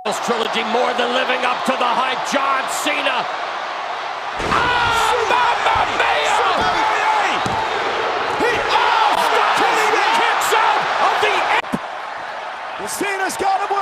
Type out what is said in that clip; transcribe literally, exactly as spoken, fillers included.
This trilogy more than living up to the hype. John Cena. Oh, Mamma Mia! He oh, kicks out of the. Cena's got him.